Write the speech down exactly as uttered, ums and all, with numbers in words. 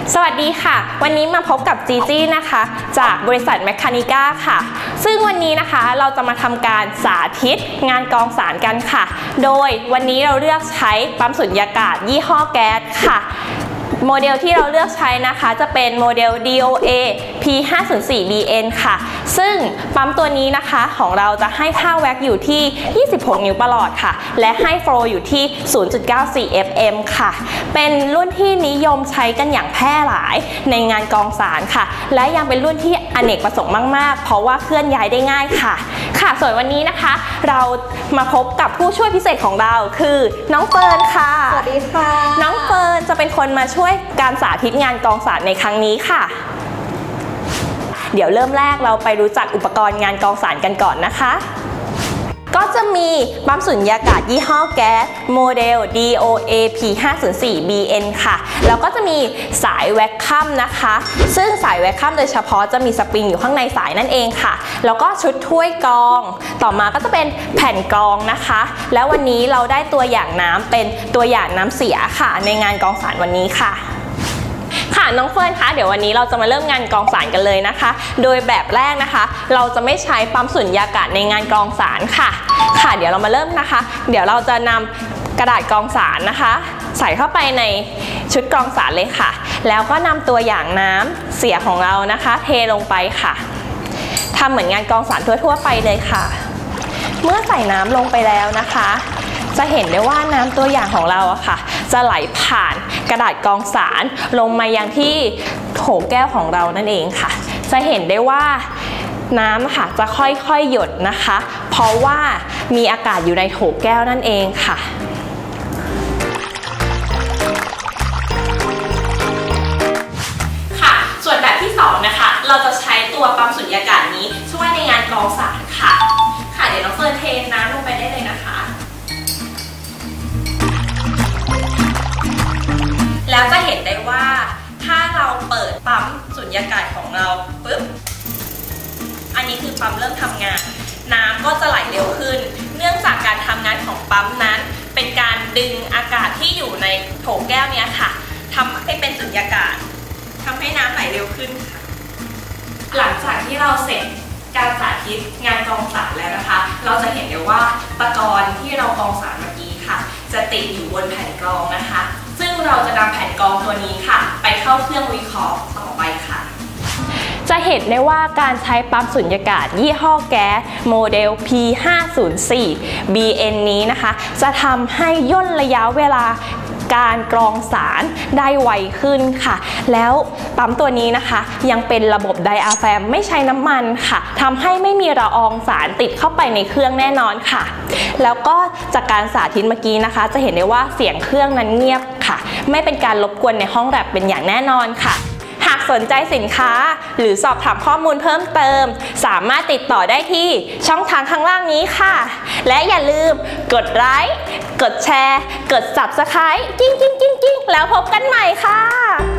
สวัสดีค่ะวันนี้มาพบกับจีจี้นะคะจากบริษัทแมคคานิก้าค่ะซึ่งวันนี้นะคะเราจะมาทำการสาธิตงานกรองสารกันค่ะโดยวันนี้เราเลือกใช้ปั๊มสุญญากาศยี่ห้อแก๊สค่ะโมเดลที่เราเลือกใช้นะคะจะเป็นโมเดล ดี โอ เอ พี ห้าศูนย์สี่ บี เอ็น ค่ะซึ่งปั๊มตัวนี้นะคะของเราจะให้ค่าแว็กอยู่ที่ยี่สิบหกนิ้วประหลอดค่ะและให้โฟลว์อยู่ที่ ศูนย์จุดเก้าสี่ เอฟ เอ็ม ค่ะเป็นรุ่นที่นิยมใช้กันอย่างแพร่หลายในงานกรองสารค่ะและยังเป็นรุ่นที่อเนกประสงค์มากๆเพราะว่าเคลื่อนย้ายได้ง่ายค่ะค่ะส่วนวันนี้นะคะเรามาพบกับผู้ช่วยพิเศษของเราคือน้องเฟิร์นค่ะสวัสดีค่ะน้องเฟิร์นจะเป็นคนมาช่วยการสาธิตงานกรองสารในครั้งนี้ค่ะเดี๋ยวเริ่มแรกเราไปรู้จักอุปกรณ์งานกรองสารกันก่อนนะคะก็จะมีปั๊มสุญญากาศยี่ห้อแก๊สโมเดล ดี โอ เอ พี ห้าศูนย์สี่ บี เอ็น ค่ะแล้วก็จะมีสายแวคคัมนะคะซึ่งสายแวคคัมโดยเฉพาะจะมีสปริงอยู่ข้างในสายนั่นเองค่ะแล้วก็ชุดถ้วยกรองต่อมาก็จะเป็นแผ่นกรองนะคะแล้ววันนี้เราได้ตัวอย่างน้ำเป็นตัวอย่างน้ำเสียค่ะในงานกรองสารวันนี้ค่ะค่ะน้องเฟิร์นคะเดี๋ยววันนี้เราจะมาเริ่มงานกรองสารกันเลยนะคะโดยแบบแรกนะคะเราจะไม่ใช้ปั๊มสุญญากาศในงานกรองสารค่ะค่ะเดี๋ยวเรามาเริ่มนะคะเดี๋ยวเราจะนำกระดาษกรองสารนะคะใส่เข้าไปในชุดกรองสารเลยค่ะแล้วก็นำตัวอย่างน้ำเสียของเรานะคะเทลงไปค่ะทำเหมือนงานกรองสารทั่วๆไปเลยค่ะเมื่อใส่น้ำลงไปแล้วนะคะจะเห็นได้ว่าน้ำตัวอย่างของเราอะค่ะจะไหลผ่านกระดาษกรองสารลงมายังที่โถแก้วของเรานั่นเองค่ะจะเห็นได้ว่าน้ำค่ะจะค่อยๆหยดนะคะเพราะว่ามีอากาศอยู่ในโถแก้วนั่นเองค่ะค่ะส่วนแบบที่สองนะคะเราจะใช้ตัวปั๊มสุญญากาศนี้ช่วยในงานกรองสารค่ะค่ะเดี๋ยวน้องเฟิร์นเทน้ำลงไปได้เลยนะคะแล้วจะเห็นได้ว่าถ้าเราเปิดปั๊มสุญญากาศของเราปุ๊บอันนี้คือปั๊มเริ่มทำงานน้ำก็จะไหลเร็วขึ้นเนื่องจากการทำงานของปั๊มนั้นเป็นการดึงอากาศที่อยู่ในโถแก้วนี้ค่ะทำให้เป็นสุญญากาศทำให้น้ำไหลเร็วขึ้นค่ะหลังจากที่เราเสร็จการสาธิตงานกรองสารแล้วนะคะเราจะเห็นได้ว่าตะกอนที่เรากรองสารเมื่อกี้ค่ะจะติดอยู่บนแผ่นกรองนะคะซึ่งเราจะนำแผ่นกรองตัวนี้ค่ะไปเข้าเครื่องวิเคราะห์ต่อไปค่ะจะเห็นได้ว่าการใช้ปั๊มสุญญากาศยี่ห้อแก๊สโมเดล พี ห้าศูนย์สี่ บี เอ็น นี้นะคะจะทำให้ย่นระยะเวลาการกรองสารได้ไวขึ้นค่ะแล้วปั๊มตัวนี้นะคะยังเป็นระบบไดอะแฟรมไม่ใช้น้ำมันค่ะทำให้ไม่มีละอองสารติดเข้าไปในเครื่องแน่นอนค่ะแล้วก็จากการสาธิตเมื่อกี้นะคะจะเห็นได้ว่าเสียงเครื่องนั้นเงียบค่ะไม่เป็นการรบกวนในห้องแลบเป็นอย่างแน่นอนค่ะหากสนใจสินค้าหรือสอบถามข้อมูลเพิ่มเติมสามารถติดต่อได้ที่ช่องทางข้างล่างนี้ค่ะและอย่าลืมกดไลค์กดแชร์กด ซับสไครบ์ กิ้งกิ้งกิ้งกิ้งแล้วพบกันใหม่ค่ะ